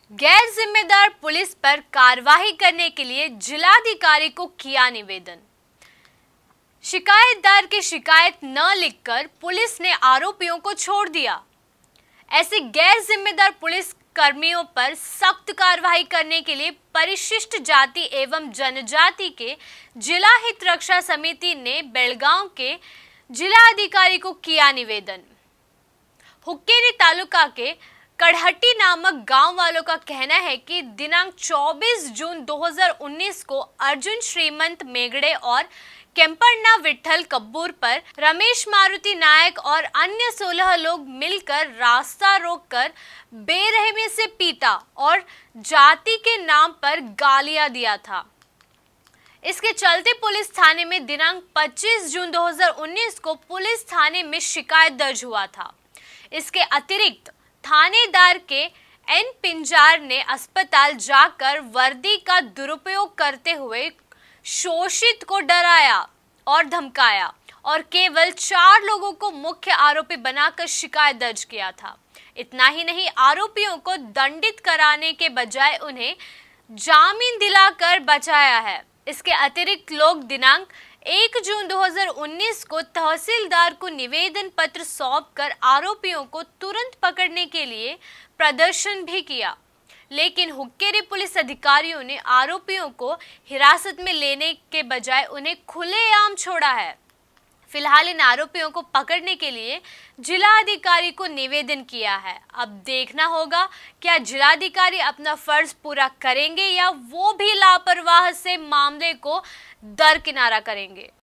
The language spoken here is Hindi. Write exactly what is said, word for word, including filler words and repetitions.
गैर जिम्मेदार पुलिस पर कार्रवाई करने के लिए जिलाधिकारी को किया निवेदन। शिकायतदार की शिकायत न लिखकर पुलिस ने आरोपियों को छोड़ दिया। ऐसे गैर जिम्मेदार पुलिस कर्मियों पर सख्त कार्रवाई करने के लिए परिशिष्ट जाति एवं जनजाति के जिला हित रक्षा समिति ने बेलगांव के जिलाधिकारी को किया निवेदन। हुक्केरी तालुका के कड़हटी नामक गांव वालों का कहना है कि दिनांक चौबीस जून दो हज़ार उन्नीस को अर्जुन श्रीमंत मेगड़े और केम्परना विठल कब्बूर पर रमेश मारुति नायक और अन्य सोलह लोग मिलकर रास्ता रोककर बेरहमी से पीटा और जाति के नाम पर गालियां दिया था। इसके चलते पुलिस थाने में दिनांक पच्चीस जून दो हज़ार उन्नीस को पुलिस थाने में शिकायत दर्ज हुआ था। इसके अतिरिक्त थानेदार के एन पिंजार ने अस्पताल जाकर वर्दी का दुरुपयोग करते हुए शोषित को डराया और धमकाया और केवल चार लोगों को मुख्य आरोपी बनाकर शिकायत दर्ज किया था। इतना ही नहीं, आरोपियों को दंडित कराने के बजाय उन्हें जामीन दिलाकर बचाया है। इसके अतिरिक्त लोग दिनांक एक जून दो हज़ार उन्नीस को तहसीलदार को निवेदन पत्र सौंपकर आरोपियों को तुरंत पकड़ने के लिए प्रदर्शन भी किया, लेकिन हुक्केरी पुलिस अधिकारियों ने आरोपियों को हिरासत में लेने के बजाय उन्हें खुलेआम छोड़ा है। फिलहाल इन आरोपियों को पकड़ने के लिए जिलाधिकारी को निवेदन किया है। अब देखना होगा क्या जिलाधिकारी अपना फर्ज पूरा करेंगे या वो भी लापरवाह से मामले को दरकिनारा करेंगे।